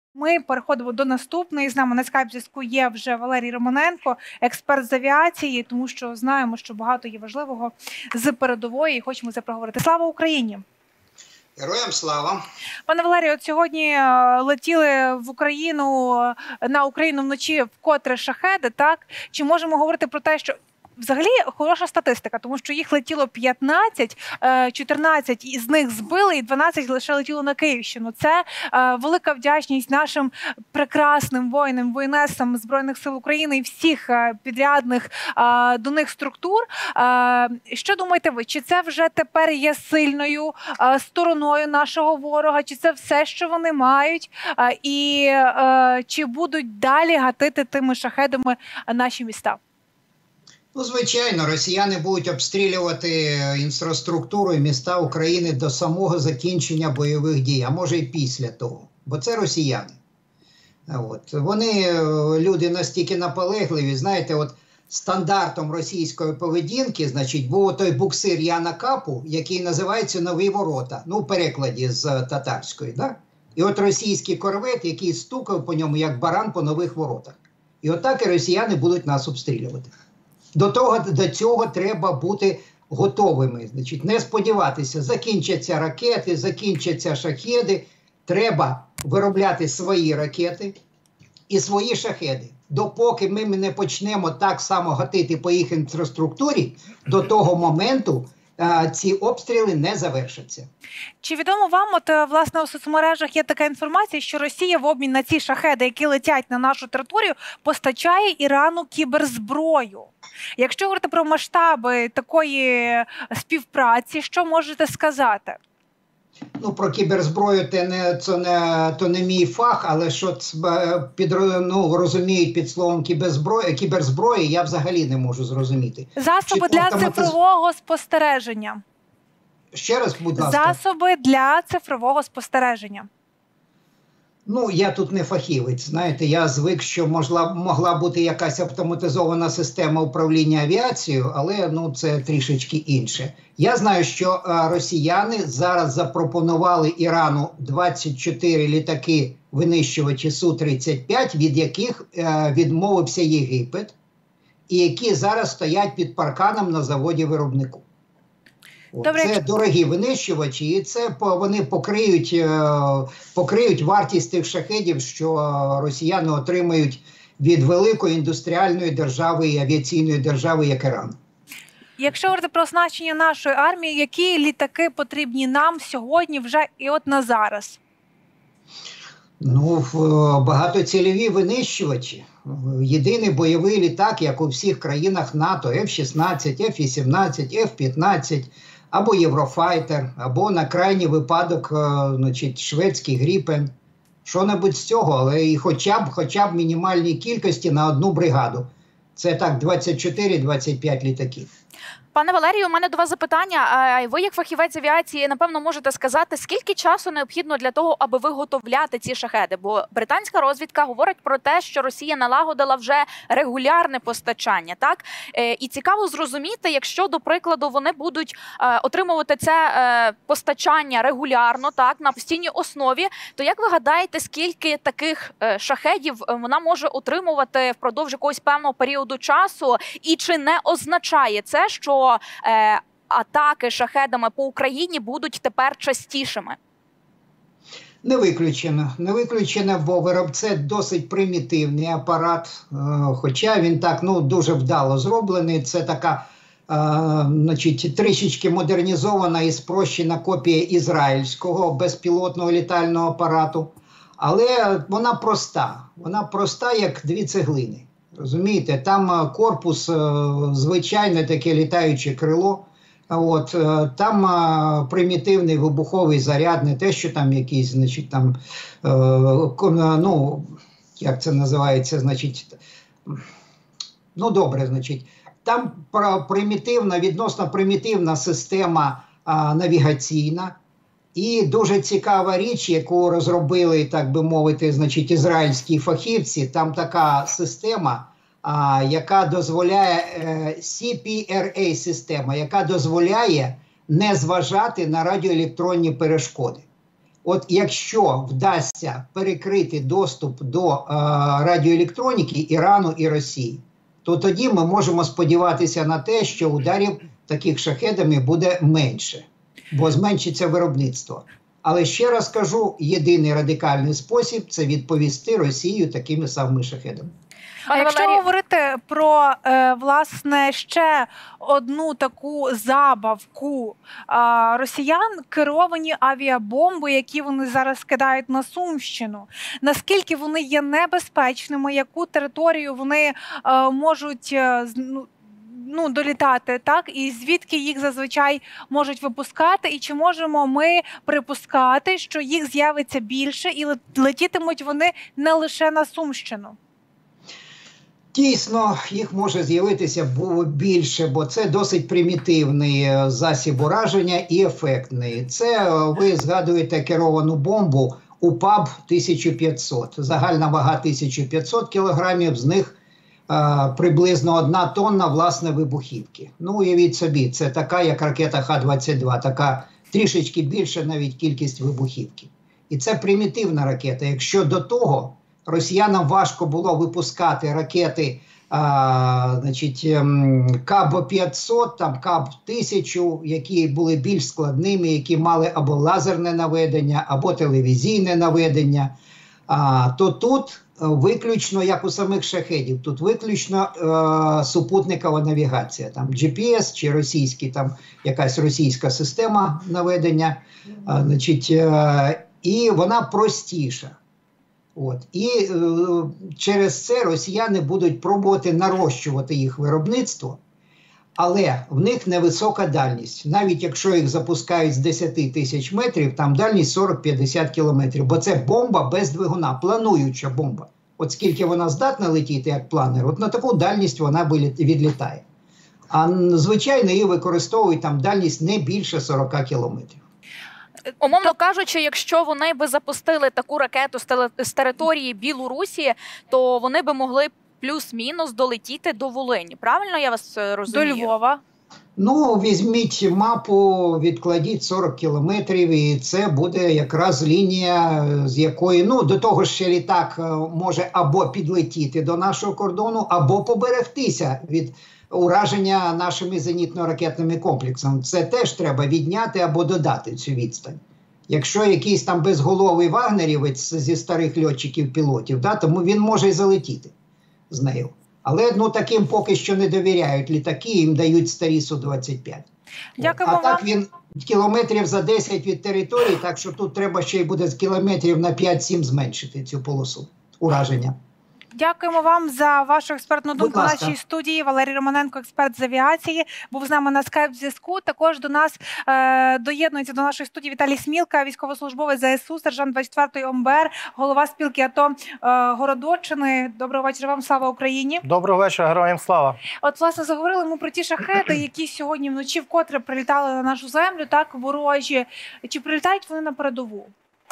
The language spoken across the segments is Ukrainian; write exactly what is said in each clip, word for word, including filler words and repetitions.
Ми переходимо до наступної. З нами на скайп-зв'язку є вже Валерій Романенко, експерт з авіації, тому що знаємо, що багато є важливого з передової і хочемо це проговорити. Слава Україні! Героям слава! Пане Валерію, от сьогодні летіли в Україну, на Україну вночі вкотре шахеди, так? Чи можемо говорити про те, що взагалі хороша статистика, тому що їх летіло п'ятнадцять, чотирнадцять із них збили і дванадцять лише летіло на Київщину. Це е, велика вдячність нашим прекрасним воїнам, воєнесам Збройних сил України і всіх е, підрядних е, до них структур. Е, що думаєте ви, чи це вже тепер є сильною е, стороною нашого ворога, чи це все, що вони мають, е, і е, чи будуть далі гатити тими шахедами наші міста? Ну, звичайно, росіяни будуть обстрілювати інфраструктуру і міста України до самого закінчення бойових дій, а може і після того, бо це росіяни. От. Вони, люди настільки наполегливі, знаєте, от стандартом російської поведінки, значить, був той буксир Яна Капу, який називається «Нові ворота», ну, в перекладі з татарської, да? І от російський корвет, який стукав по ньому, як баран по нових воротах. І отак і росіяни будуть нас обстрілювати. До того, до цього треба бути готовими. Значить, не сподіватися, закінчаться ракети, закінчаться шахеди. Треба виробляти свої ракети і свої шахеди. Допоки ми не почнемо так само гатити по їх інфраструктурі, до того моменту а, ці обстріли не завершаться. Чи відомо вам, от, власне, у соцмережах є така інформація, що Росія в обмін на ці шахеди, які летять на нашу територію, постачає Ірану кіберзброю? Якщо говорити про масштаби такої співпраці, що можете сказати? Ну, про кіберзброю це не, це не, то не мій фах, але що під, ну, розуміють під словом кіберзброї, кіберзброї, я взагалі не можу зрозуміти. Засоби Чи для автоматиз... цифрового спостереження. Ще раз, будь ласка. Засоби для цифрового спостереження. Ну, я тут не фахівець, знаєте, я звик, що могла, могла бути якась автоматизована система управління авіацією, але, ну, це трішечки інше. Я знаю, що а, росіяни зараз запропонували Ірану двадцять чотири літаки винищувачі Су тридцять п'ять, від яких а, відмовився Єгипет, і які зараз стоять під парканом на заводі-виробнику. Добре. Це дорогі винищувачі, і це вони покриють, покриють вартість тих шахедів, що росіяни отримають від великої індустріальної держави і авіаційної держави, як Іран. Якщо говорити про оснащення нашої армії, які літаки потрібні нам сьогодні вже і от на зараз? Ну, багатоцільові винищувачі. Єдиний бойовий літак, як у всіх країнах НАТО, Ф шістнадцять, Ф вісімнадцять, Ф п'ятнадцять, або Єврофайтер, або на крайній випадок, значить, шведський Гріпен. Що-небудь з цього, але і хоча б, хоча б мінімальній кількості на одну бригаду. Це так, двадцять чотири - двадцять п'ять літаків. Пане Валерію, у мене до вас запитання. Ви, як фахівець авіації, напевно, можете сказати, скільки часу необхідно для того, аби виготовляти ці шахеди? Бо британська розвідка говорить про те, що Росія налагодила вже регулярне постачання, так? І цікаво зрозуміти, якщо, до прикладу, вони будуть отримувати це постачання регулярно, так, на постійній основі, то як ви гадаєте, скільки таких шахедів вона може отримувати впродовж якогось певного періоду часу? І чи не означає це, що Е, атаки шахедами по Україні будуть тепер частішими? Не виключено. Не виключено, бо вироб це досить примітивний апарат, е, хоча він так, ну, дуже вдало зроблений. Це така, е, значить, трішечки модернізована і спрощена копія ізраїльського безпілотного літального апарату. Але вона проста. Вона проста, як дві цеглини. Розумієте, там корпус, звичайне таке літаюче крило, от, там примітивний вибуховий заряд, не те, що там якийсь, значить, там, ну, як це називається, значить, ну, добре, значить, там примітивна, відносно примітивна система навігаційна. І дуже цікава річ, яку розробили, так би мовити, значить, ізраїльські фахівці, там така система, а, яка дозволяє, е, Сі Пі Ар Ей-система, яка дозволяє не зважати на радіоелектронні перешкоди. От якщо вдасться перекрити доступ до е, радіоелектроніки Ірану і Росії, то тоді ми можемо сподіватися на те, що ударів таких шахедами буде менше, бо зменшиться виробництво. Але ще раз кажу, єдиний радикальний спосіб – це відповісти Росію такими самими шахедами. А якщо Валерій... говорити про, е, власне, ще одну таку забавку е, росіян, керовані авіабомби, які вони зараз кидають на Сумщину, наскільки вони є небезпечними, яку територію вони е, можуть е, ну, ну, долітати, так? І звідки їх зазвичай можуть випускати, і чи можемо ми припускати, що їх з'явиться більше і летітимуть вони не лише на Сумщину? Дійсно, їх може з'явитися більше, бо це досить примітивний засіб ураження і ефектний. Це, ви згадуєте, керовану бомбу у ПАБ тисяча п'ятсот. Загальна вага тисяча п'ятсот кілограмів, з них а, приблизно одна тонна, власне, вибухівки. Ну, уявіть собі, це така, як ракета Х двадцять два, така трішечки більша навіть кількість вибухівки. І це примітивна ракета. Якщо до того росіянам важко було випускати ракети а, значить, КАБ п'ятсот, там КАБ тисяча, які були більш складними, які мали або лазерне наведення, або телевізійне наведення, а, то тут виключно, як у самих шахедів, тут виключно е, супутникова навігація, там джі пі ес чи російський, там якась російська система наведення, а, значить, е, і вона простіша. От. І е, через це росіяни будуть пробувати нарощувати їх виробництво, але в них невисока дальність. Навіть якщо їх запускають з десять тисяч метрів, там дальність сорок-п'ятдесят кілометрів, бо це бомба без двигуна, плануюча бомба. От скільки вона здатна летіти як планер, от на таку дальність вона відлітає. А звичайно її використовують, там дальність не більше сорок кілометрів. Умовно кажучи, якщо вони би запустили таку ракету з, теле... з території Білорусі, то вони би могли плюс-мінус долетіти до Волині. Правильно я вас розумію? До Львова. Ну, візьміть мапу, відкладіть сорок кілометрів, і це буде якраз лінія, з якої, ну, до того ж ще літак може або підлетіти до нашого кордону, або поберегтися від ураження нашими зенітно-ракетними комплексами. Це теж треба відняти або додати цю відстань. Якщо якийсь там безголовий вагнерівець зі старих льотчиків-пілотів, да, тому він може й залетіти з нею. Але ну, таким поки що не довіряють літаки, їм дають старі Су двадцять п'ять. Дякуємо а так вам. він кілометрів за десять від території, так що тут треба ще й буде з кілометрів на п'ять-сім зменшити цю полосу ураження. Дякуємо вам за вашу експертну Будь думку в ласка. нашій студії. Валерій Романенко, експерт з авіації, був з нами на скайп-зв'язку. Також до нас е, доєднується до нашої студії Віталій Смілка, військовослужбовець зе ес у, сержант двадцять четвертої ом бе ер, голова спілки АТО е, Городоччини. Доброго вечора вам, слава Україні. Доброго вечора, героям слава. От, власне, заговорили ми про ті шахеди, які сьогодні вночі вкотре прилітали на нашу землю, так, ворожі. Чи прилітають вони на передову?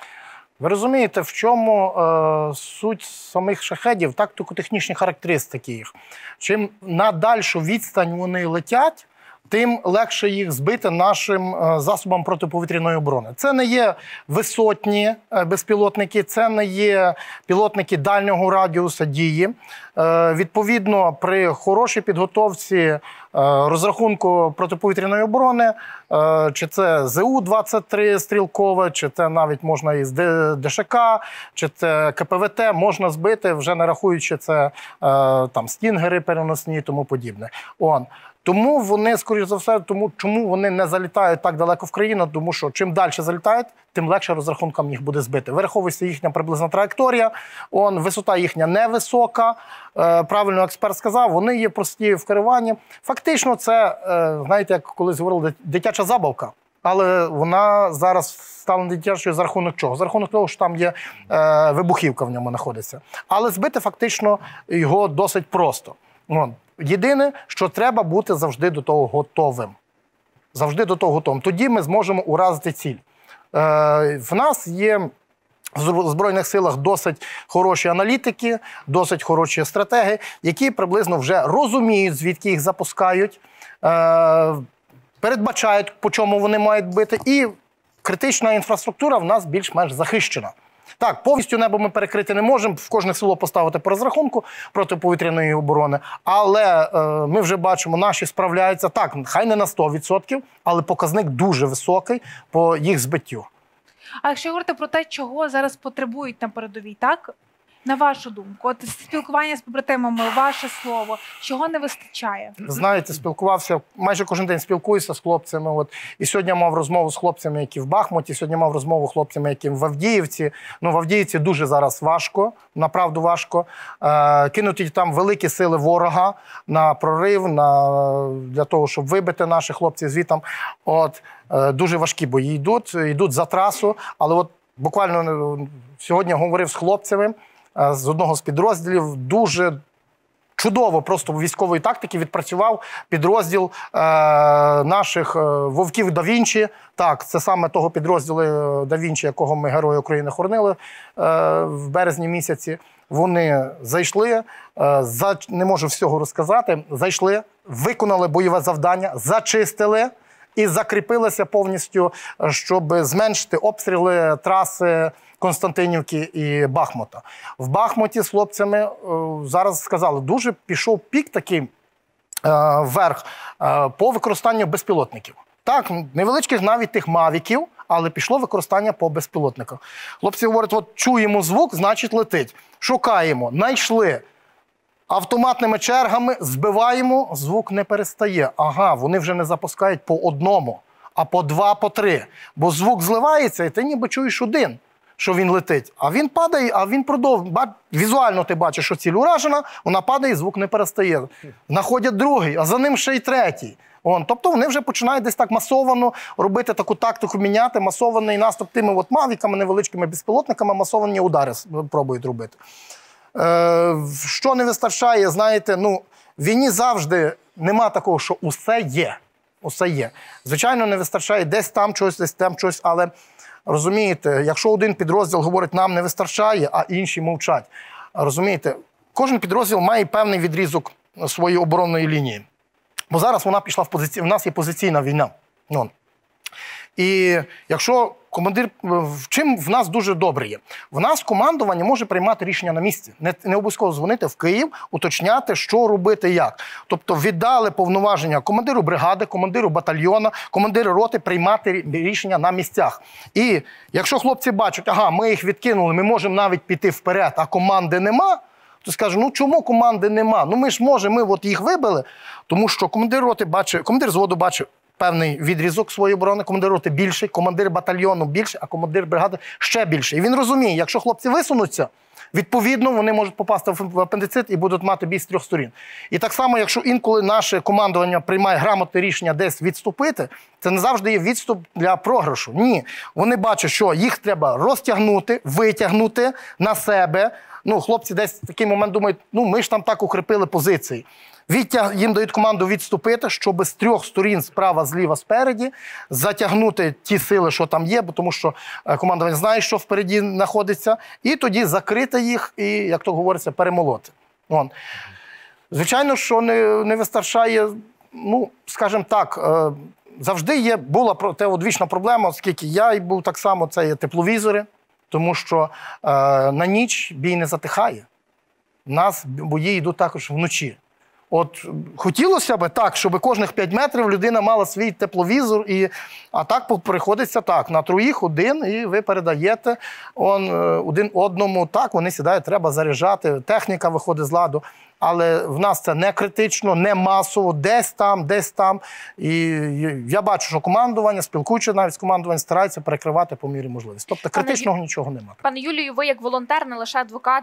Ви розумієте, в чому е, суть самих шахедів, тактико-технічні характеристики їх. Чим на дальшу відстань вони летять, тим легше їх збити нашим е, засобам протиповітряної оборони. Це не є висотні е, безпілотники, це не є пілотники дальнього радіуса дії. Е, відповідно, при хорошій підготовці е, розрахунку протиповітряної оборони, е, чи це Зе У двадцять три стрілкове, чи це навіть можна із Де Ше Ка, чи це Ке Пе Ве Те, можна збити, вже не рахуючи це е, там, стінгери переносні і тому подібне. Он. Тому вони, скоріш за все, тому чому вони не залітають так далеко в країну, тому що чим далі залітають, тим легше розрахункам їх буде збити. Вираховується їхня приблизна траєкторія, он, висота їхня невисока, е, правильно експерт сказав, вони є прості в керуванні. Фактично це, е, знаєте, як колись говорили, дитяча забавка. Але вона зараз стала дитячою за рахунок чого? За рахунок того, що там є е, вибухівка в ньому знаходиться. Але збити фактично його досить просто. Вон. Єдине, що треба бути завжди до того готовим. Завжди до того готовим. Тоді ми зможемо уразити ціль. Е, в нас є в Збройних силах досить хороші аналітики, досить хороші стратеги, які приблизно вже розуміють, звідки їх запускають, е, передбачають, по чому вони мають бити, і критична інфраструктура в нас більш-менш захищена. Так, повністю небо ми перекрити не можемо, в кожне село поставити по розрахунку протиповітряної оборони, але е, ми вже бачимо, наші справляються, так, хай не на сто відсотків, але показник дуже високий по їх збиттю. А якщо говорити про те, чого зараз потребують на передовій, так? На вашу думку, от спілкування з побратимами, ваше слово, чого не вистачає? Знаєте, спілкувався, майже кожен день спілкуюся з хлопцями. От. І сьогодні мав розмову з хлопцями, які в Бахмуті, сьогодні мав розмову з хлопцями, які в Авдіївці. Ну, в Авдіївці дуже зараз важко, направду важко. Е, кинуті там великі сили ворога на прорив, на, для того, щоб вибити наших хлопців звітом. От, е, дуже важкі бої йдуть, йдуть за трасу, але от буквально сьогодні говорив з хлопцями, з одного з підрозділів, дуже чудово просто військової тактики відпрацював підрозділ е, наших е, вовків Да Вінчі. Так, це саме того підрозділу Да Вінчі, якого ми Герої України хоронили е, в березні місяці. Вони зайшли, е, за, не можу всього розказати, зайшли, виконали бойове завдання, зачистили і закріпилися повністю, щоб зменшити обстріли траси Константинівки і Бахмута. В Бахмуті з хлопцями, е, зараз сказали, дуже пішов пік такий е, вверх е, по використанню безпілотників. Так, невеличких навіть тих мавіків, але пішло використання по безпілотниках. Хлопці говорять, от чуємо звук, значить летить. Шукаємо, знайшли. Автоматними чергами збиваємо, звук не перестає. Ага, вони вже не запускають по одному, а по два, по три. Бо звук зливається, і ти ніби чуєш один, що він летить. А він падає, а він продовжує. Візуально ти бачиш, що ціль уражена, вона падає, звук не перестає. Знаходять другий, а за ним ще й третій. Он, тобто вони вже починають десь так масовано робити таку тактику, міняти, масований наступ тими от мавіками, невеличкими безпілотниками, масовані удари пробують робити. Е, що не вистачає, знаєте, ну, в війні завжди нема такого, що усе є. Усе є. Звичайно, не вистачає десь там чогось, десь там чогось, але розумієте, якщо один підрозділ говорить, нам не вистачає, а інші мовчать. Розумієте, кожен підрозділ має певний відрізок своєї оборонної лінії. Бо зараз вона пішла в позицію, в нас є позиційна війна. Ну. І якщо командир, в чим в нас дуже добре є? В нас командування може приймати рішення на місці. Не, не обов'язково дзвонити в Київ, уточняти, що робити, як. Тобто віддали повноваження командиру бригади, командиру батальйону, командиру роти приймати рішення на місцях. І якщо хлопці бачать, ага, ми їх відкинули, ми можемо навіть піти вперед, а команди нема, то скажуть, ну чому команди нема? Ну ми ж можемо, ми от їх вибили, тому що командир роти бачить, командир зводу бачить певний відрізок своєї оборони, командир роти більший, командир батальйону більший, а командир бригади ще більший. І він розуміє, якщо хлопці висунуться, відповідно, вони можуть попасти в апендицит і будуть мати бій з трьох сторін. І так само, якщо інколи наше командування приймає грамотне рішення десь відступити, це не завжди є відступ для програшу. Ні. Вони бачать, що їх треба розтягнути, витягнути на себе. Ну, хлопці десь в такий момент думають, ну ми ж там так укріпили позиції. Відтяг... Їм дають команду відступити, щоб з трьох сторін, справа, зліва, спереді, затягнути ті сили, що там є, бо тому що командування знає, що впереді знаходиться, і тоді закрити їх і, як то говориться, перемолоти. Вон. Звичайно, що не, не вистачає, ну, скажімо так, завжди є, була те одвічна проблема, оскільки я і був так само, це є тепловізори, тому що е, на ніч бій не затихає. У нас бої йдуть також вночі. От хотілося б так, щоб кожних п'ять метрів людина мала свій тепловізор, і, а так приходиться так, на троїх один, і ви передаєте он, один одному, так, вони сідають, треба заряджати, техніка виходить з ладу. Але в нас це не критично, не масово, десь там, десь там. І я бачу, що командування, спілкуючи навіть з командуванням, старається перекривати по мірі можливості. Тобто критичного Пане, нічого немає. Пане Юлію, ви як волонтер, не лише адвокат,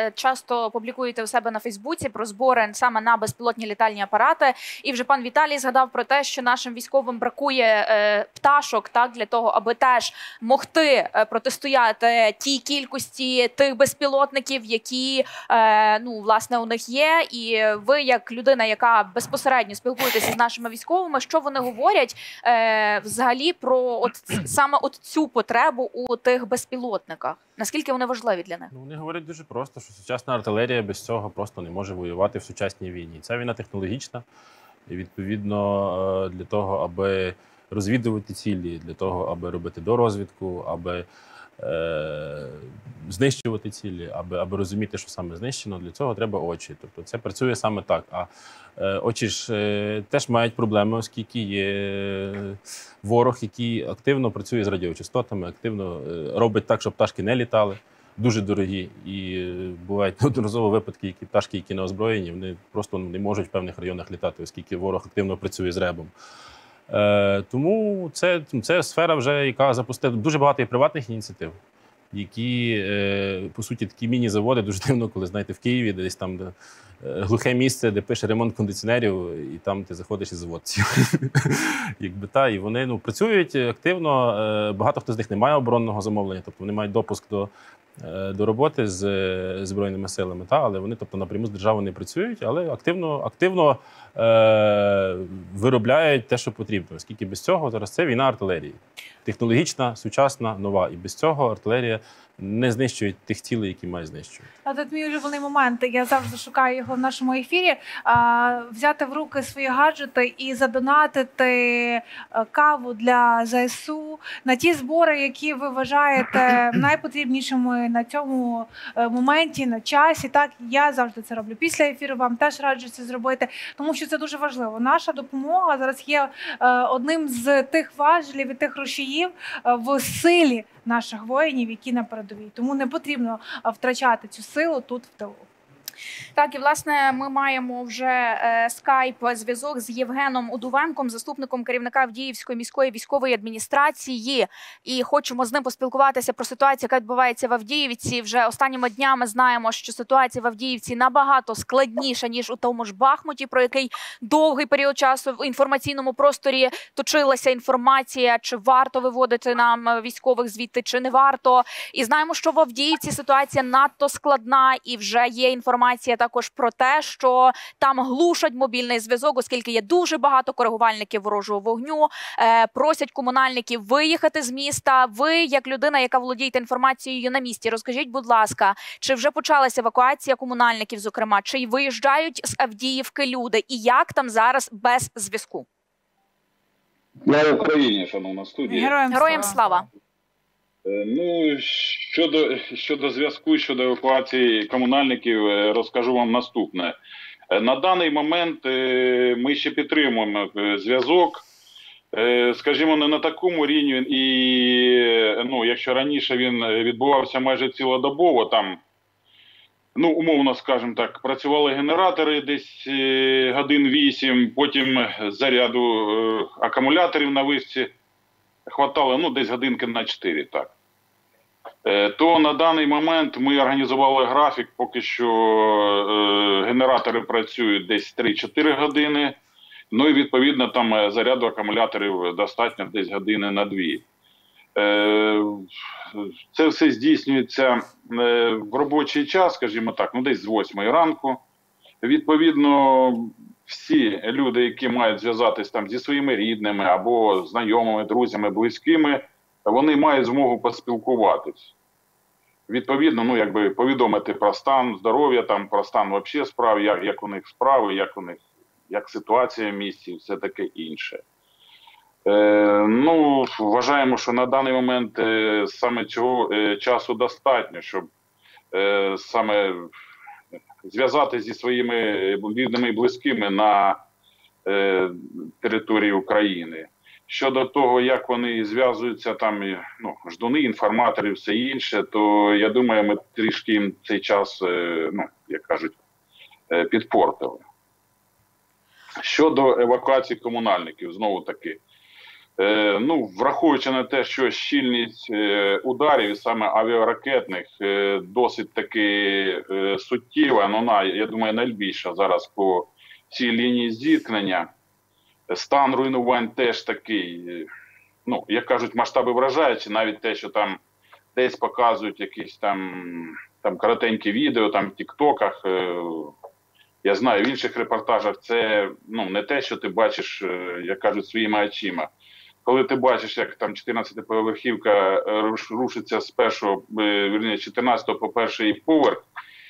часто публікуєте у себе на Фейсбуці про збори саме на безпілотні літальні апарати. І вже пан Віталій згадав про те, що нашим військовим бракує пташок, так, для того, аби теж могти протистояти тій кількості тих безпілотників, які, ну, власне, у них є. Є, і ви, як людина, яка безпосередньо спілкуєтеся з нашими військовими, що вони говорять е, взагалі про от саме от цю потребу у тих безпілотниках? Наскільки вони важливі для них? Ну, вони говорять дуже просто, що сучасна артилерія без цього просто не може воювати в сучасній війні. Ця війна технологічна, і відповідно для того, аби розвідувати цілі, для того, аби робити дорозвідку, аби е, знищувати цілі, аби, аби розуміти, що саме знищено. Для цього треба очі. Тобто це працює саме так. А е, очі ж е, теж мають проблеми, оскільки є ворог, який активно працює з радіочастотами, активно е, робить так, щоб пташки не літали. Дуже дорогі, і бувають неодноразово випадки, які пташки, які не озброєні, вони просто не можуть в певних районах літати, оскільки ворог активно працює з ребом. Е, тому це, це сфера, вже, яка запустила дуже багато і приватних ініціатив, які, е, по суті, такі міні-заводи, дуже дивно, коли, знаєте, в Києві, десь там де, е, глухе місце, де пише ремонт кондиціонерів, і там ти заходиш і завод. Якби та, і вони ну, працюють активно, е, багато хто з них не має оборонного замовлення, тобто вони мають допуск до до роботи з Збройними силами, та, але вони тобто, напряму з державою не працюють, але активно, активно е, виробляють те, що потрібно. Оскільки без цього зараз це війна артилерії. Технологічна, сучасна, нова. І без цього артилерія не знищує тих цілей, які має знищувати. А тут мій улюблений момент, я завжди шукаю його в нашому ефірі, а, взяти в руки свої гаджети і задонатити каву для ЗСУ на ті збори, які ви вважаєте найпотрібнішими на цьому моменті, на часі. Так, я завжди це роблю. Після ефіру вам теж раджу це зробити, тому що це дуже важливо. Наша допомога зараз є одним з тих важелів і тих рушіїв в силі наших воїнів, які на передовій. Тому не потрібно втрачати цю силу тут в тилу. Так, і власне ми маємо вже е, скайп-зв'язок з Євгеном Удувенком, заступником керівника Авдіївської міської військової адміністрації. І хочемо з ним поспілкуватися про ситуацію, яка відбувається в Авдіївці. Вже останніми днями знаємо, що ситуація в Авдіївці набагато складніша, ніж у тому ж Бахмуті, про який довгий період часу в інформаційному просторі точилася інформація, чи варто виводити нам військових звідти, чи не варто. І знаємо, що в Авдіївці ситуація надто складна, і вже є інформація також про те, що там глушать мобільний зв'язок, оскільки є дуже багато коригувальників ворожого вогню, е, просять комунальників виїхати з міста. Ви, як людина, яка володієте інформацією на місці, розкажіть, будь ласка, чи вже почалася евакуація комунальників, зокрема, чи виїжджають з Авдіївки люди, і як там зараз без зв'язку? На Україні, шановна студія. Героям, Героям слава! Ну, щодо, щодо зв'язку, щодо евакуації комунальників, розкажу вам наступне. На даний момент ми ще підтримуємо зв'язок, скажімо, не на такому рівні, і, ну, якщо раніше він відбувався майже цілодобово, там, ну, умовно, скажімо так, працювали генератори десь годин вісім, потім заряду акумуляторів на вишці хватало, ну, десь годинки на чотири, так. То на даний момент ми організували графік, поки що е, генератори працюють десь три-чотири години, ну і відповідно там заряду акумуляторів достатньо десь години на дві. Е, це все здійснюється е, в робочий час, скажімо так, ну десь з восьмої ранку. Відповідно, всі люди, які мають зв'язатись там зі своїми рідними або знайомими, друзями, близькими, вони мають змогу поспілкуватись. Відповідно, ну, якби повідомити про стан здоров'я, там, про стан взагалі справ, як, як у них справи, як у них, як ситуація в місті, все таке інше. Е, ну, вважаємо, що на даний момент е, саме цього е, часу достатньо, щоб е, саме зв'язати зі своїми рідними і близькими на е, території України. Щодо того, як вони зв'язуються, там, ну, ждуни, інформатори, все інше, то, я думаю, ми трішки їм цей час, ну, як кажуть, підпортили. Щодо евакуації комунальників, знову таки, ну, враховуючи на те, що щільність ударів, саме авіаракетних, досить таки суттєва, ну, вона, я думаю, найбільша зараз по цій лінії зіткнення. Стан руйнувань теж такий, ну, як кажуть, масштаби вражаючі, навіть те, що там десь показують якісь там, там коротенькі відео, там в тіктоках, е, я знаю, в інших репортажах це, ну, не те, що ти бачиш, е, як кажуть, своїми очима. Коли ти бачиш, як там чотирнадцятиповерхівка рушиться з першого, е, вірніше, чотирнадцятого по перший поверх,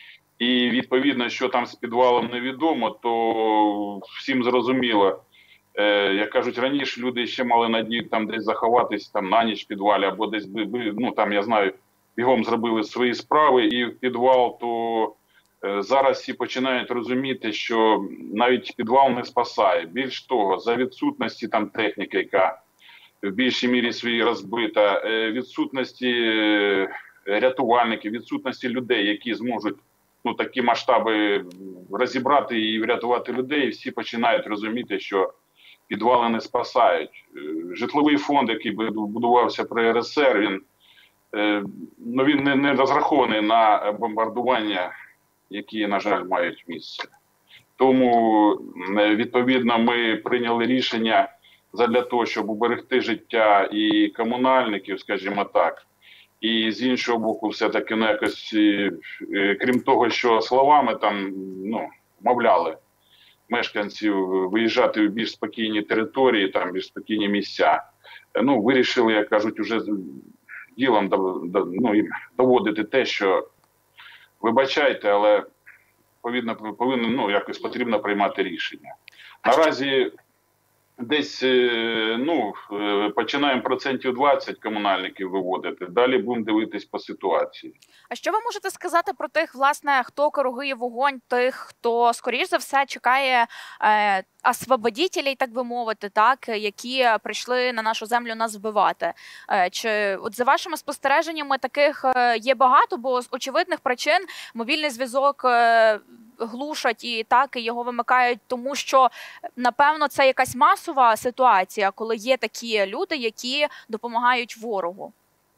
і відповідно, що там з підвалом невідомо, то всім зрозуміло, Е, як кажуть, раніше люди ще мали надію там десь заховатись там на ніч в підвалі, або десь би, би, ну там я знаю, бігом зробили свої справи і в підвал, то е, зараз всі починають розуміти, що навіть підвал не спасає. Більш того, за відсутності там техніки, яка в більшій мірі своїй розбита, е, відсутності е, рятувальників, відсутності людей, які зможуть ну, такі масштаби розібрати і врятувати людей, всі починають розуміти, що підвали не спасають. Житловий фонд, який будувався при ер ес ер, він, ну, він не, не розрахований на бомбардування, які, на жаль, мають місце. Тому, відповідно, ми прийняли рішення задля того, щоб уберегти життя і комунальників, скажімо так, і з іншого боку, все-таки, ну, якось, крім того, що словами там, ну, мовляли мешканців виїжджати в більш спокійні території, там, більш спокійні місця, ну, вирішили, як кажуть, уже ділом ну, доводити те, що, вибачайте, але повинно, повинно, ну, якось потрібно приймати рішення. Наразі десь, ну, починаємо процентів двадцять комунальників виводити, далі будемо дивитись по ситуації. А що ви можете сказати про тих, власне, хто керує вогонь, тих, хто, скоріш за все, чекає е, освободітелей, так би мовити, так, які прийшли на нашу землю нас вбивати? Е, чи, от за вашими спостереженнями, таких є багато, бо з очевидних причин мобільний зв'язок е, глушать і так, і його вимикають, тому що, напевно, це якась масова ситуація, коли є такі люди, які допомагають ворогу.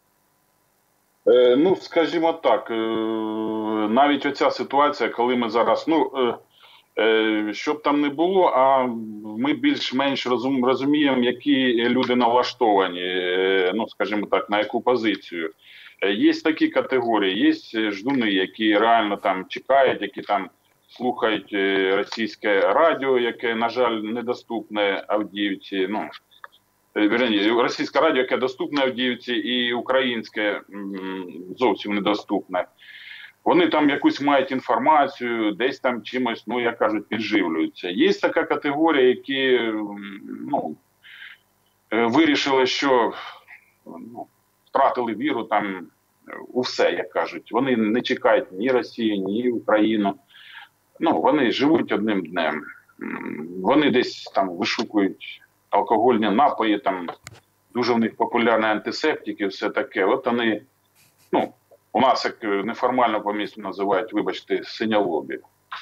Е, ну, скажімо так, е, навіть оця ситуація, коли ми зараз, ну, е, е, щоб там не було, а ми більш-менш розум, розуміємо, які люди налаштовані, е, ну, скажімо так, на яку позицію. Е, є такі категорії, є ждуни, які реально там чекають, які там слухають російське радіо, яке, на жаль, недоступне Авдіївці, ну, російське радіо, яке доступне Авдіївці, і українське зовсім недоступне. Вони там якусь мають інформацію, десь там чимось, ну, як кажуть, підживлюються. Є така категорія, які, ну, вирішили, що, ну, втратили віру там у все, як кажуть. Вони не чекають ні Росію, ні Україну. Ну, вони живуть одним днем. Вони десь там вишукують алкогольні напої, там дуже в них популярні антисептики, все таке. От вони, ну, у нас, як неформально по місту називають, вибачте, синялобі.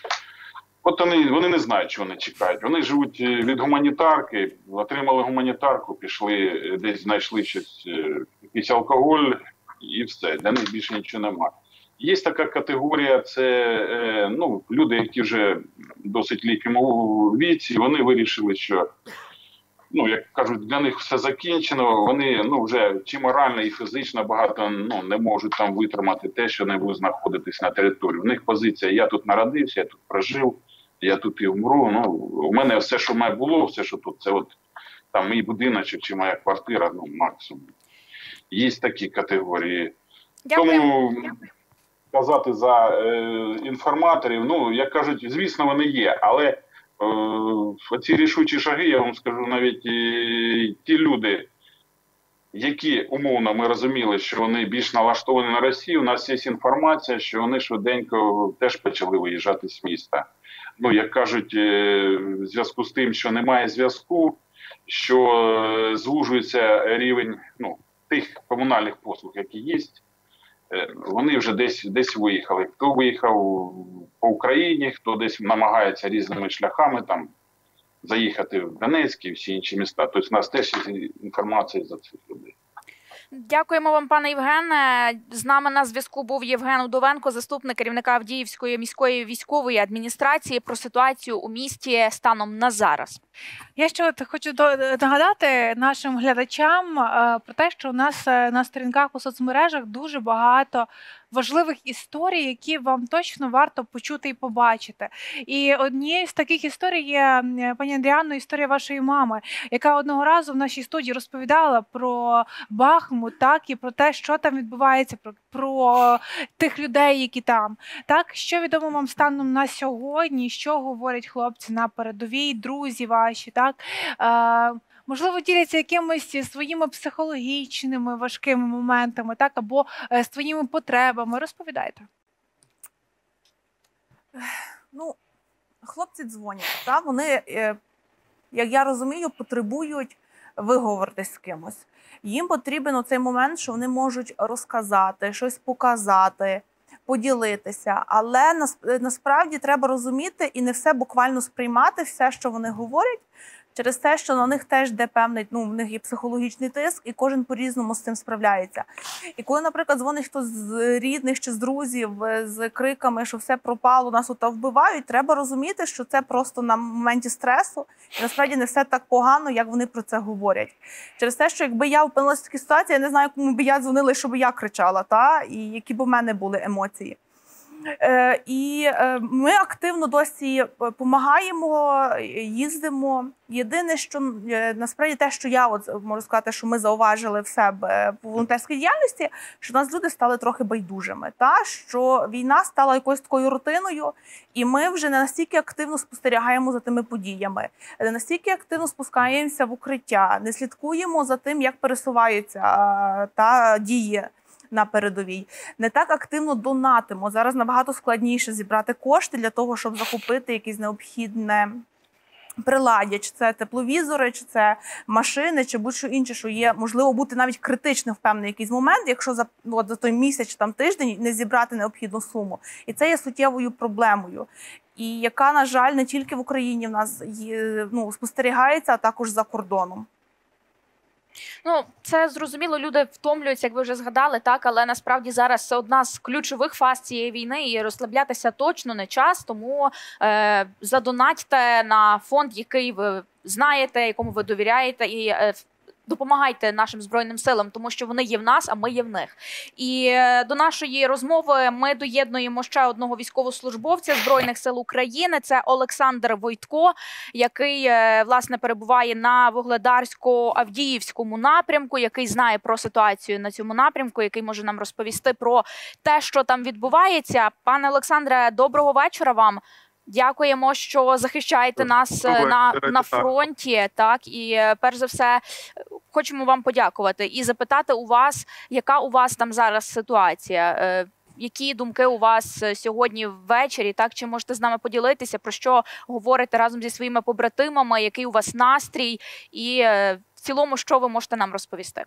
От вони, вони не знають, чого вони чекають. Вони живуть від гуманітарки, отримали гуманітарку, пішли, десь знайшли щось, якийсь алкоголь і все. Для них більше нічого немає. Є така категорія, це, ну, люди, які вже досить літньому віці, вони вирішили, що, ну, як кажуть, для них все закінчено, вони, ну, вже чи морально, і фізично багато, ну, не можуть там витримати те, що не будуть знаходитись на території. У них позиція: я тут народився, я тут прожив, я тут і вмру. Ну, у мене все, що в мене було, все, що тут, це от там мій будиночок чи моя квартира, ну, максимум. Є такі категорії. Дякую. Тому казати за е, інформаторів, ну, як кажуть, звісно, вони є, але е, оці рішучі шаги, я вам скажу, навіть і ті люди, які, умовно, ми розуміли, що вони більш налаштовані на Росію, у нас є інформація, що вони швиденько теж почали виїжджати з міста. Ну, як кажуть, е, в зв'язку з тим, що немає зв'язку, що е, звужується рівень, ну, тих комунальних послуг, які є, вони вже десь, десь виїхали. Хто виїхав по Україні, хто десь намагається різними шляхами там заїхати в Донецьк і всі інші міста. Тобто у нас теж є інформація за цих людей. Дякуємо вам, пане Євгене. З нами на зв'язку був Євген Удовенко, заступник керівника Авдіївської міської військової адміністрації, про ситуацію у місті станом на зараз. Я ще от хочу нагадати нашим глядачам про те, що у нас на сторінках у соцмережах дуже багато важливих історій, які вам точно варто почути і побачити. І однією з таких історій є, пані Андріанно, історія вашої мами, яка одного разу в нашій студії розповідала про Бахмут, так, і про те, що там відбувається, про, про тих людей, які там. Так, що відомо вам станом на сьогодні, що говорять хлопці на передовій, друзі ваші, так? Е, можливо, діляться якимись своїми психологічними важкими моментами, так, або е, своїми потребами. Розповідайте. Ну, хлопці дзвонять, так? Вони, е, як я розумію, потребують виговоритись з кимось. Їм потрібен оцей момент, що вони можуть розказати, щось показати, поділитися. Але насправді треба розуміти і не все буквально сприймати, все, що вони говорять, через те, що на них теж йде певний, ну, в них є психологічний тиск, і кожен по-різному з цим справляється. І коли, наприклад, дзвонить хтось з рідних чи з друзів з криками, що все пропало, нас тут вбивають, треба розуміти, що це просто на моменті стресу, і насправді не все так погано, як вони про це говорять. Через те, що якби я опинилася в такій ситуації, я не знаю, кому б я дзвонила, щоб я кричала, та? І які б у мене були емоції. Е, і е, ми активно досі допомагаємо, їздимо. Єдине, що е, насправді те, що я от, можу сказати, що ми зауважили в себе по волонтерській діяльності, що нас люди стали трохи байдужими. Та? Що війна стала якоюсь такою рутиною, і ми вже не настільки активно спостерігаємо за тими подіями, не настільки активно спускаємося в укриття, не слідкуємо за тим, як пересуваються та дії на передовій. Не так активно донатимо. Зараз набагато складніше зібрати кошти для того, щоб закупити якесь необхідне приладдя, чи це тепловізори, чи це машини, чи будь-що інше, що є, можливо, бути навіть критичним в певний якийсь момент, якщо за, ну, за той місяць, там тиждень не зібрати необхідну суму. І це є суттєвою проблемою. І яка, на жаль, не тільки в Україні в нас є, ну, спостерігається, а також за кордоном. Ну, це зрозуміло, люди втомлюються, як ви вже згадали, так, але насправді зараз це одна з ключових фаз цієї війни, і розслаблятися точно не час, тому е, задонатьте на фонд, який ви знаєте, якому ви довіряєте, і е, допомагайте нашим Збройним силам, тому що вони є в нас, а ми є в них. І до нашої розмови ми доєднуємо ще одного військовослужбовця Збройних сил України. Це Олександр Войтко, який, власне, перебуває на Вугледарсько-Авдіївському напрямку, який знає про ситуацію на цьому напрямку, який може нам розповісти про те, що там відбувається. Пане Олександре, доброго вечора вам. Дякуємо, що захищаєте нас на, на фронті. Так, і перш за все хочемо вам подякувати і запитати у вас, яка у вас там зараз ситуація, які думки у вас сьогодні ввечері, так, чи можете з нами поділитися, про що говорите разом зі своїми побратимами, який у вас настрій і в цілому, що ви можете нам розповісти?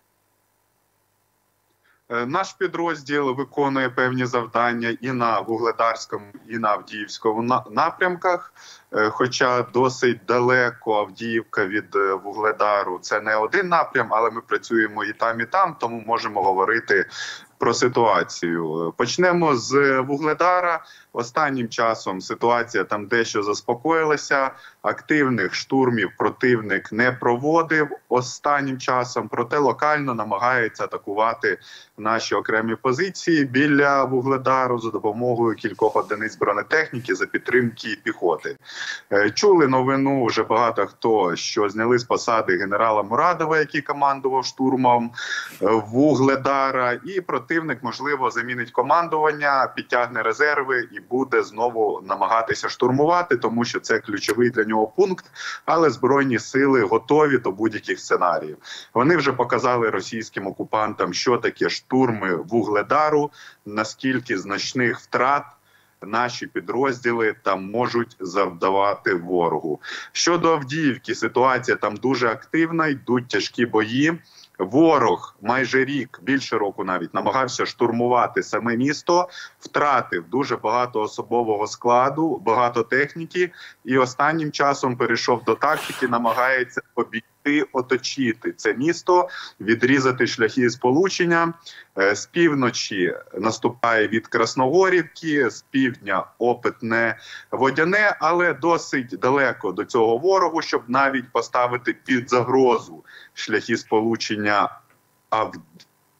Наш підрозділ виконує певні завдання і на Вугледарському, і на Авдіївському напрямках. Хоча досить далеко Авдіївка від Вугледару – це не один напрям, але ми працюємо і там, і там, тому можемо говорити про ситуацію. Почнемо з Вугледара. Останнім часом ситуація там дещо заспокоїлася. Активних штурмів противник не проводив останнім часом, проте локально намагається атакувати наші окремі позиції біля Вугледару за допомогою кількох одиниць бронетехніки за підтримки піхоти. Чули новину вже багато хто, що зняли з посади генерала Мурадова, який командував штурмом Вугледара, і противник, можливо, замінить командування, підтягне резерви і буде знову намагатися штурмувати, тому що це ключовий для нього пункт, але Збройні сили готові до будь-яких сценаріїв. Вони вже показали російським окупантам, що таке штурми Вугледару, наскільки значних втрат наші підрозділи там можуть завдавати ворогу. Щодо Авдіївки, ситуація там дуже активна, йдуть тяжкі бої. Ворог майже рік, більше року навіть, намагався штурмувати саме місто, втратив дуже багато особового складу, багато техніки і останнім часом перейшов до тактики, намагається обійти, оточити це місто, відрізати шляхи сполучення. З півночі наступає від Красногорівки, з півдня Опитне, Водяне, але досить далеко до цього ворогу, щоб навіть поставити під загрозу шляхи сполучення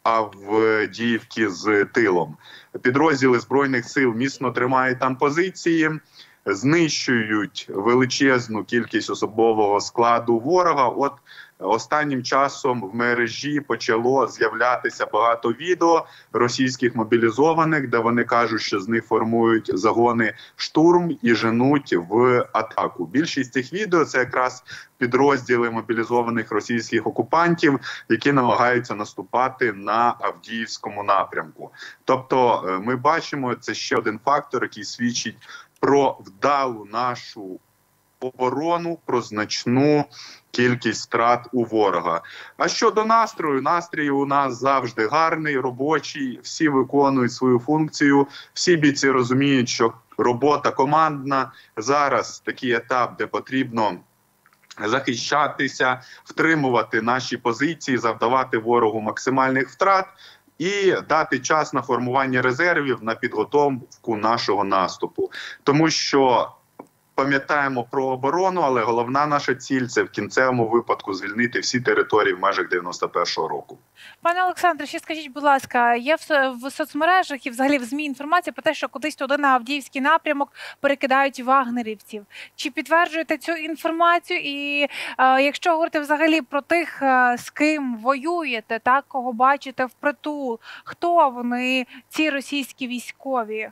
Авдіївки з тилом. Підрозділи Збройних сил міцно тримають там позиції, знищують величезну кількість особового складу ворога. От останнім часом в мережі почало з'являтися багато відео російських мобілізованих, де вони кажуть, що з них формують загони штурм і женуть в атаку. Більшість цих відео – це якраз підрозділи мобілізованих російських окупантів, які намагаються наступати на Авдіївському напрямку. Тобто ми бачимо, це ще один фактор, який свідчить про вдалу нашу оборону, про значну кількість втрат у ворога. А щодо настрою, настрій у нас завжди гарний, робочий, всі виконують свою функцію, всі бійці розуміють, що робота командна. Зараз такий етап, де потрібно захищатися, втримувати наші позиції, завдавати ворогу максимальних втрат і дати час на формування резервів, на підготовку нашого наступу. Тому що пам'ятаємо про оборону, але головна наша ціль – це в кінцевому випадку звільнити всі території в межах дев'яносто першого року. Пане Олександре, ще скажіть, будь ласка, є в соцмережах і взагалі в ЗМІ інформація про те, що кудись туди на Авдіївський напрямок перекидають вагнерівців. Чи підтверджуєте цю інформацію? І е, якщо говорити взагалі про тих, е, з ким воюєте, так, кого бачите впритул, хто вони, ці російські військові?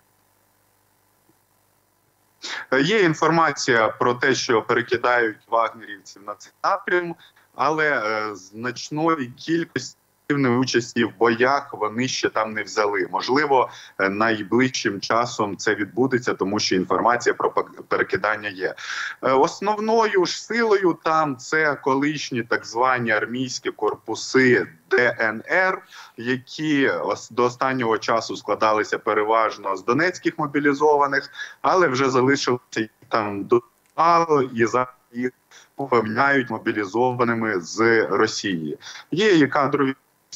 Є інформація про те, що перекидають вагнерівців на цей напрям, але е, значної кількості участі в боях вони ще там не взяли. Можливо, найближчим часом це відбудеться, тому що інформація про перекидання є. Основною ж силою там це колишні так звані армійські корпуси Д Н Р, які до останнього часу складалися переважно з донецьких мобілізованих, але вже залишилися там до і зараз їх поміняють мобілізованими з Росії. Є і кадрові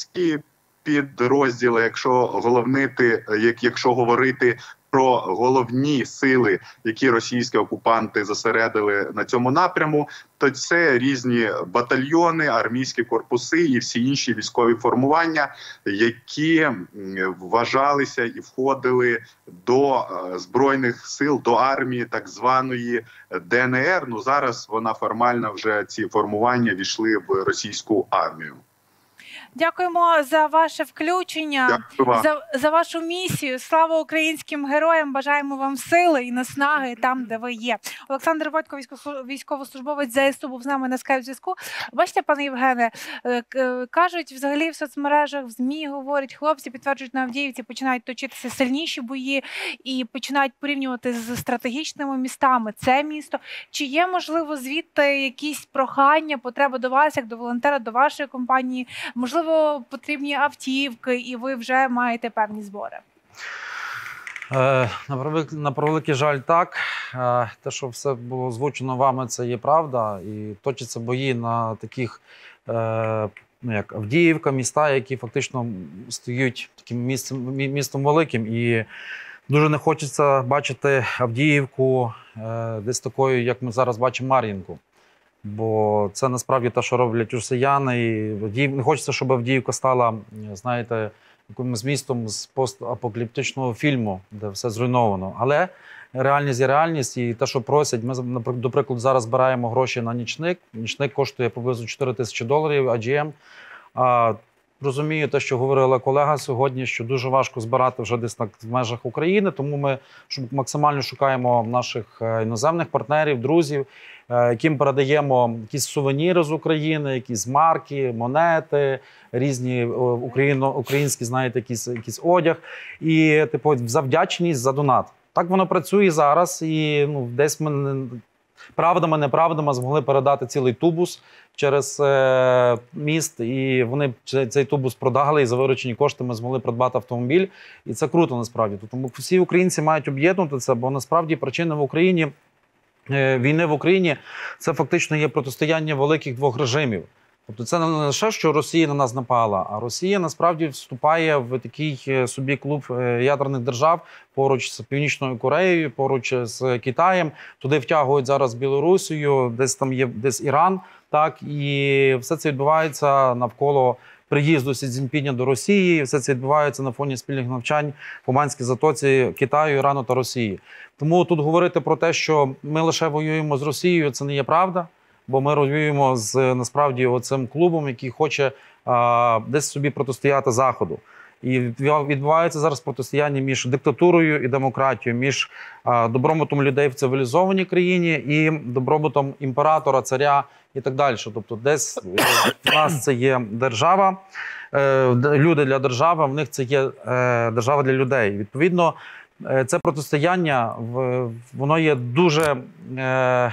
підрозділи, якщо головнити, як якщо говорити про головні сили, які російські окупанти зосередили на цьому напряму, то це різні батальйони, армійські корпуси і всі інші військові формування, які вважалися і входили до Збройних сил, до армії так званої Д Н Р. Ну, зараз вона формально вже, ці формування війшли в російську армію. Дякуємо за ваше включення, за, за вашу місію. Слава українським героям! Бажаємо вам сили і наснаги там, де ви є. Олександр Войтко, військовослужбовець Зе Ес У, був з нами на скайп-зв'язку. Бачите, пане Євгене, кажуть взагалі в соцмережах, в ЗМІ говорять, хлопці підтверджують, на Авдіївці починають точитися сильніші бої і починають порівнювати з стратегічними містами це місто. Чи є, можливо, звідти якісь прохання, потреби до вас, як до волонтера, до вашої компанії? Можливо, потрібні автівки, і ви вже маєте певні збори? Е, на превеликий жаль, так. Е, те, що все було озвучено вами, це є правда. І точаться бої на таких, е, ну, як Авдіївка, міста, які фактично стають таким містом, містом великим. І дуже не хочеться бачити Авдіївку е, десь такою, як ми зараз бачимо Мар'їнку. Бо це насправді те, що роблять росіяни. І не хочеться, щоб Авдіївка стала, знаєте, якимось містом з постапокаліптичного фільму, де все зруйновано. Але реальність є реальність, і те, що просять, ми, до прикладу, зараз збираємо гроші на нічник. Нічник коштує приблизно чотири тисячі доларів, А Джі Ем. А, розумію те, що говорила колега сьогодні, що дуже важко збирати вже десь в межах України, тому ми максимально шукаємо наших іноземних партнерів, друзів, яким передаємо якісь сувеніри з України, якісь марки, монети, різні українські, знаєте, якісь, якісь одяг. І, типу, за вдячність за донат. Так воно працює зараз, і ну, десь ми правдами, неправдами змогли передати цілий тубус через е, міст, і вони цей тубус продали, і за виручені кошти ми змогли придбати автомобіль. І це круто, насправді. Тому всі українці мають об'єднуватися, бо насправді причина в Україні, е, війни в Україні, це фактично є протистояння великих двох режимів. Тобто це не лише, що Росія на нас напала, а Росія насправді вступає в такий собі клуб ядерних держав поруч з Північною Кореєю, поруч з Китаєм. Туди втягують зараз Білорусію, десь там є десь Іран. Так, і все це відбувається навколо приїзду Сі Цзіньпіня до Росії. Все це відбувається на фоні спільних навчань в Оманській затоці Китаю, Ірану та Росії. Тому тут говорити про те, що ми лише воюємо з Росією, це не є правда, бо ми воюємо з, насправді, оцим клубом, який хоче а, десь собі протистояти Заходу. І відбувається зараз протистояння між диктатурою і демократією, між а, добробутом людей в цивілізованій країні і добробутом імператора, царя і так далі. Тобто десь в нас це є держава, е, люди для держави, в них це є е, держава для людей. Відповідно, е, це протистояння, в, воно є дуже е,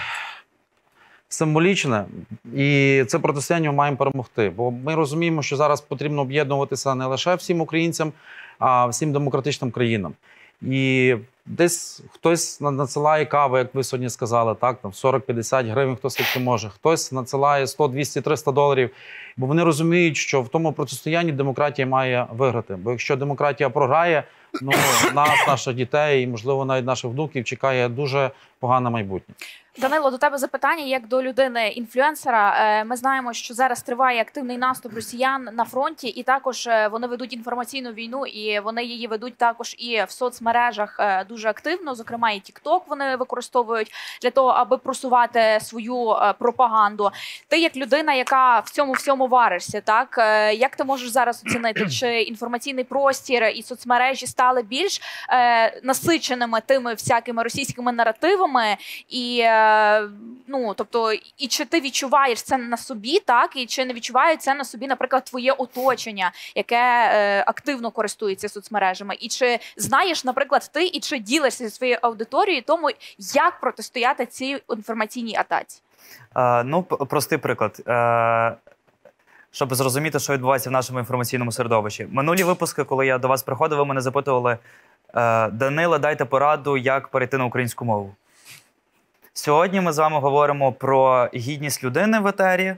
символічне, і це протистояння ми маємо перемогти. Бо ми розуміємо, що зараз потрібно об'єднуватися не лише всім українцям, а всім демократичним країнам. І десь хтось надсилає кави, як ви сьогодні сказали, так, там сорок-п'ятдесят гривень, хто скільки може. Хтось надсилає сто, двісті, триста доларів. Бо вони розуміють, що в тому протистоянні демократія має виграти. Бо якщо демократія програє, ну, нас, наших дітей і, можливо, навіть наших внуків чекає дуже погане майбутнє. Данило, до тебе запитання як до людини-інфлюенсера. Ми знаємо, що зараз триває активний наступ росіян на фронті, і також вони ведуть інформаційну війну, і вони її ведуть також і в соцмережах дуже активно, зокрема і TikTok вони використовують для того, аби просувати свою пропаганду. Ти як людина, яка в цьому всьому варишся, так? Як ти можеш зараз оцінити, чи інформаційний простір і соцмережі стали більш насиченими тими всякими російськими наративами, і ну, тобто, і чи ти відчуваєш це на собі, так, і чи не відчуває це на собі, наприклад, твоє оточення, яке е, активно користується соцмережами, і чи знаєш, наприклад, ти, і чи ділишся зі своєю аудиторією тому, як протистояти цій інформаційній атаці? Е, ну, простий приклад. Е, щоб зрозуміти, що відбувається в нашому інформаційному середовищі. Минулі випуски, коли я до вас приходив, ви мене запитували: е, Даниле, дайте пораду, як перейти на українську мову. Сьогодні ми з вами говоримо про гідність людини в етері,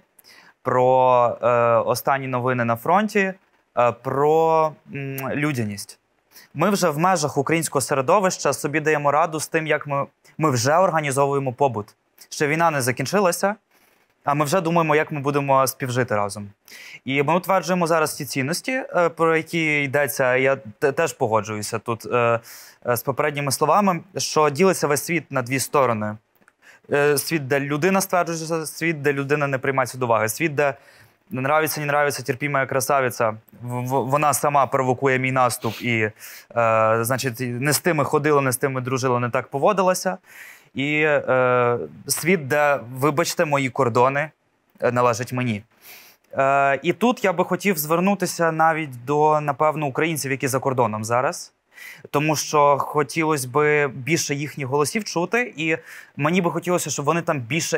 про е, останні новини на фронті, е, про м, людяність. Ми вже в межах українського середовища собі даємо раду з тим, як ми, ми вже організовуємо побут. Ще війна не закінчилася, а ми вже думаємо, як ми будемо співжити разом. І ми утверджуємо зараз ті цінності, е, про які йдеться, я теж погоджуюся тут е, е, з попередніми словами, що ділиться весь світ на дві сторони. Світ, де людина стверджується, світ, де людина не приймається до уваги. Світ, де не нравиться, не нравиться, терпімая красавиця. Вона сама провокує мій наступ і, е, значить, не з тими ходила, не з тими дружила, не так поводилася. І е, світ, де, вибачте, мої кордони належать мені. Е, і тут я би хотів звернутися навіть до, напевно, українців, які за кордоном зараз. Тому що хотілося б більше їхніх голосів чути, і мені би хотілося, щоб вони там більше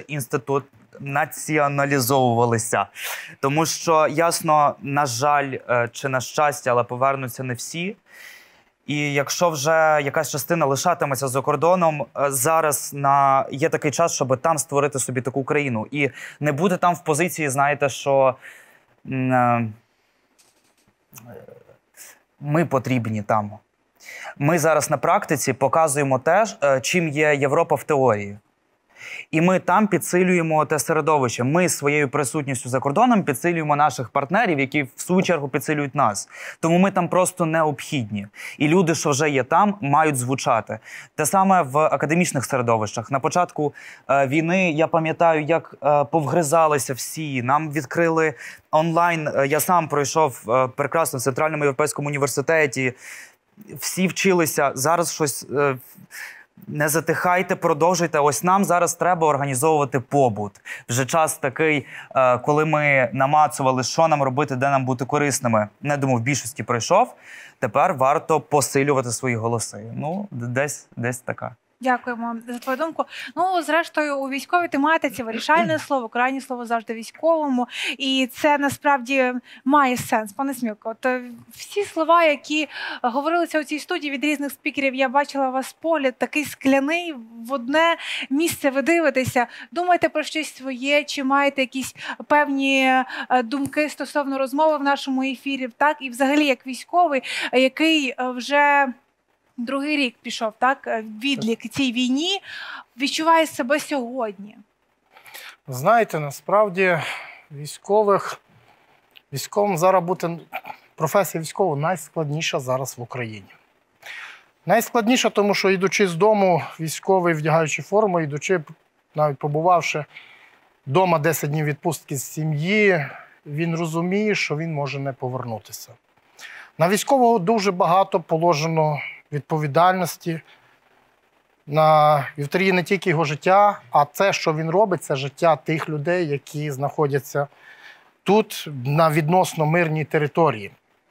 інституціоналізовувалися. Тому що, ясно, на жаль, чи на щастя, але повернуться не всі. І якщо вже якась частина лишатиметься за кордоном, зараз на... є такий час, щоб там створити собі таку країну. І не бути там в позиції, знаєте, що ми потрібні там. Ми зараз на практиці показуємо те, чим є Європа в теорії. І ми там підсилюємо те середовище. Ми своєю присутністю за кордоном підсилюємо наших партнерів, які в свою чергу підсилюють нас. Тому ми там просто необхідні. І люди, що вже є там, мають звучати. Те саме в академічних середовищах. На початку е, війни, я пам'ятаю, як е, повгризалися всі. Нам відкрили онлайн. Я сам пройшов е, прекрасно в Центральному європейському університеті. Всі вчилися. Зараз щось... Е, Не затихайте, продовжуйте. Ось нам зараз треба організовувати побут. Вже час такий, коли ми намацували, що нам робити, де нам бути корисними. Не думаю, в більшості пройшов. Тепер варто посилювати свої голоси. Ну, десь, десь така. Дякуємо за твою думку. Ну, зрештою, у військовій тематиці вирішальне слово, крайнє слово завжди військовому. І це насправді має сенс, пане Смілко. От всі слова, які говорилися у цій студії від різних спікерів, я бачила у вас погляд такий скляний, в одне місце ви дивитеся. Думаєте про щось своє, чи маєте якісь певні думки стосовно розмови в нашому ефірі, так? І взагалі, як військовий, який вже... другий рік пішов, так, відлік цій війні, відчуває себе сьогодні? Знаєте, насправді військових Військовим зараз бути, професія військового найскладніша зараз в Україні. Найскладніше, тому що, йдучи з дому, військовий, вдягаючи форму, йдучи, навіть побувавши вдома десять днів відпустки з сім'ї, він розуміє, що він може не повернутися. На військового дуже багато положено відповідальності. На вівторі не тільки його життя, а те, що він робить, це життя тих людей, які знаходяться тут, на відносно мирній території.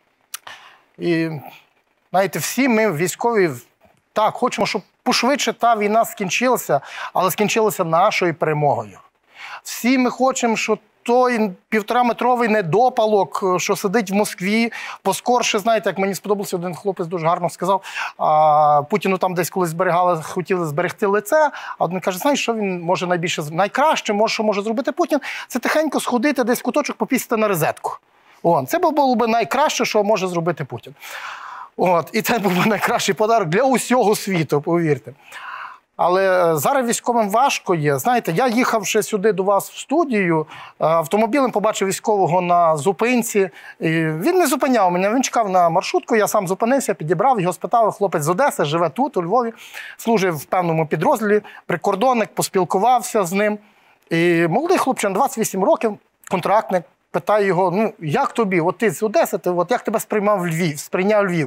І, знаєте, всі ми, військові, так, хочемо, щоб пошвидше та війна скінчилася, але скінчилася нашою перемогою. Всі ми хочемо, щоб той півтораметровий недопалок, що сидить в Москві, поскорше, знаєте, як мені сподобався, один хлопець дуже гарно сказав, а, Путіну там десь колись зберігали, хотіли зберегти лице, а один каже, знаєш, що він може найбільше, найкраще, може, що може зробити Путін, це тихенько сходити десь в куточок, попісти на розетку. О, це було б найкраще, що може зробити Путін. От, і це був би найкращий подарунок для усього світу, повірте. Але зараз військовим важко є. Знаєте, я їхав ще сюди до вас в студію, автомобілем побачив військового на зупинці. І він не зупиняв мене, він чекав на маршрутку, я сам зупинився, підібрав, його спитав, хлопець з Одеси, живе тут, у Львові, служив в певному підрозділі, прикордонник, поспілкувався з ним. І молодий хлопчик, двадцять вісім років, контрактник, питає його, ну, як тобі, от ти з Одеси, ти, от як тебе сприймав Львів, сприйняв Львів?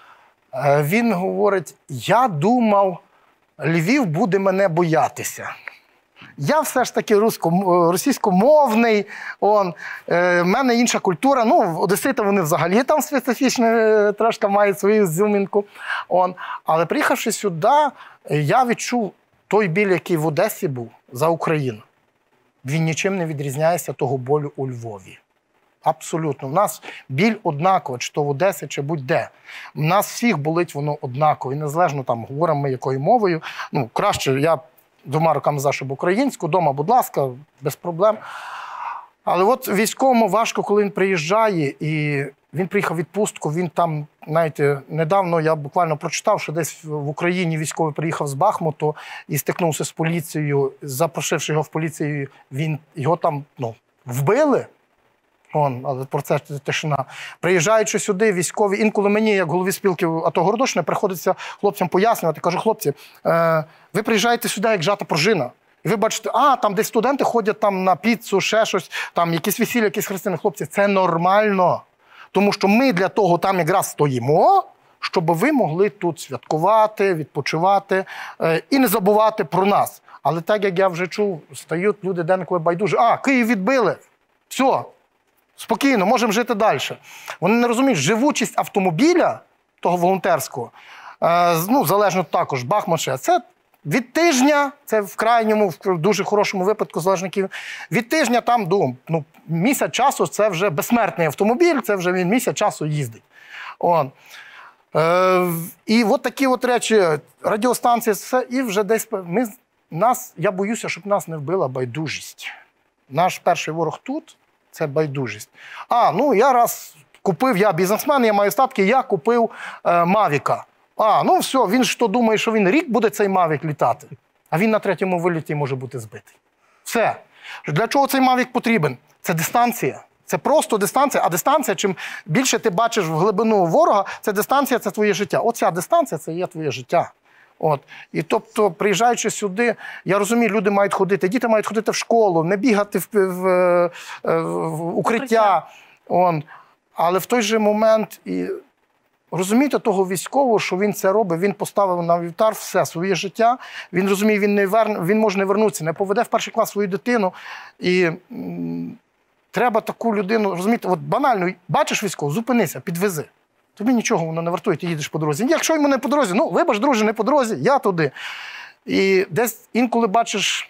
Він говорить, я думав, Львів буде мене боятися. Я все ж таки російськомовний, он, е, в мене інша культура. Ну, одесити вони взагалі там специфічні, трошки мають свою зумінку. Он. Але приїхавши сюди, я відчув той біль, який в Одесі був за Україну. Він нічим не відрізняється того болю у Львові. Абсолютно. У нас біль однаково, чи то в Одесі, чи будь-де. У нас всіх болить воно однаково. І незалежно, там, говоримо ми якою мовою. Ну, краще, я двома руками за, щоб українську, вдома, будь ласка, без проблем. Але от військовому важко, коли він приїжджає, і він приїхав в відпустку, він там, знаєте, недавно я буквально прочитав, що десь в Україні військовий приїхав з Бахмуту і стикнувся з поліцією, запрошивши його в поліцію, він, його там, ну, вбили. Он, але про це тишина. Приїжджаючи сюди, військові, інколи мені, як голові спілки АТО Городочне, приходиться хлопцям пояснювати. Кажу, хлопці, е, ви приїжджаєте сюди, як жата пружина. І ви бачите, а, там десь студенти ходять там на піцу, ще щось, там якісь весілля, якісь хрестини. Хлопці, це нормально. Тому що ми для того там якраз стоїмо, щоб ви могли тут святкувати, відпочивати е, і не забувати про нас. Але так, як я вже чув, стають люди денеколи байдуже. А, Київ відбили. Все. Спокійно, можемо жити далі. Вони не розуміють, живучість автомобіля, того волонтерського, е, ну, залежно також, Бахмут ще, це від тижня, це в крайньому, в дуже хорошому випадку залежників, від тижня там до ну, місяць часу це вже безсмертний автомобіль, це вже він місяць часу їздить. Он. Е, і от такі от речі, радіостанції, все, і вже десь, ми, нас, я боюся, щоб нас не вбила байдужість. Наш перший ворог тут, це байдужість. А, ну я раз купив, я бізнесмен, я маю статки, я купив е, Мавіка. А, ну все, він ж то думає, що він рік буде цей Мавік літати, а він на третьому виліті може бути збитий. Все. Для чого цей Мавік потрібен? Це дистанція. Це просто дистанція, а дистанція, чим більше ти бачиш в глибину ворога, це дистанція, це твоє життя. Оця дистанція, це є твоє життя. От. І тобто, приїжджаючи сюди, я розумію, люди мають ходити, діти мають ходити в школу, не бігати в, в, в, в укриття. Он. Але в той же момент, і розумієте того військового, що він це робить, він поставив на вівтар все, своє життя, він розуміє, він, не вер... він може не вернутися, не поведе в перший клас свою дитину. І м, треба таку людину, розумієте, от банально, бачиш військового, зупинися, підвези. Тобі нічого воно не вартує, ти їдеш по дорозі. Якщо йому не по дорозі, ну, вибач, друже, не по дорозі, я туди. І десь інколи бачиш,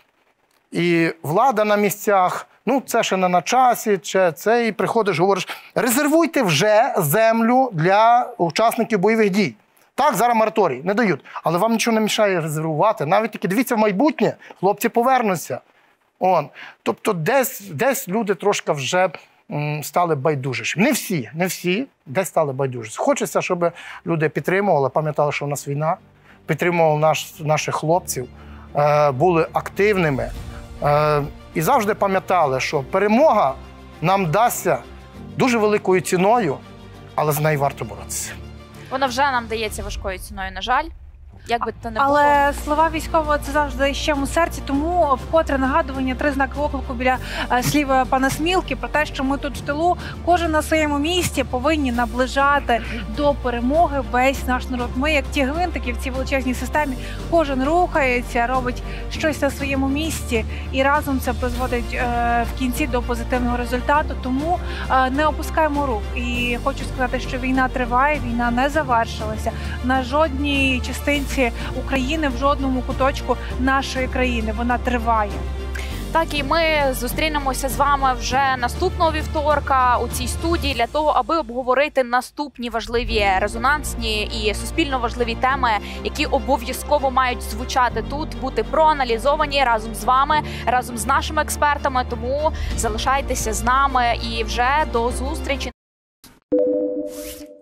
і влада на місцях, ну, це ще не на часі, чи це, і приходиш, говориш, резервуйте вже землю для учасників бойових дій. Так, зараз мораторій, не дають. Але вам нічого не мішає резервувати. Навіть таки, дивіться в майбутнє, хлопці повернуться. Он. Тобто десь, десь люди трошки вже стали байдужіші. Не всі, не всі, десь стали байдужіші. Хочеться, щоб люди підтримували, пам'ятали, що в нас війна, підтримували наш, наших хлопців, е, були активними. Е, і завжди пам'ятали, що перемога нам дасться дуже великою ціною, але з нею варто боротися. Воно вже нам дається важкою ціною, на жаль. Як би то не було. Але слова військового – це завжди ще у серці, тому вкотре нагадування, три знаки оклику біля е, слів пана Смілки про те, що ми тут в тилу, кожен на своєму місці повинні наближати до перемоги весь наш народ. Ми, як ті гвинтики в цій величезній системі, кожен рухається, робить щось на своєму місці, і разом це призводить е, в кінці до позитивного результату. Тому е, не опускаємо рук. І хочу сказати, що війна триває, війна не завершилася. На жодній частинці України, в жодному куточку нашої країни. Вона триває. Так, і ми зустрінемося з вами вже наступного вівторка у цій студії для того, аби обговорити наступні важливі резонансні і суспільно важливі теми, які обов'язково мають звучати тут, бути проаналізовані разом з вами, разом з нашими експертами. Тому залишайтеся з нами і вже до зустрічі.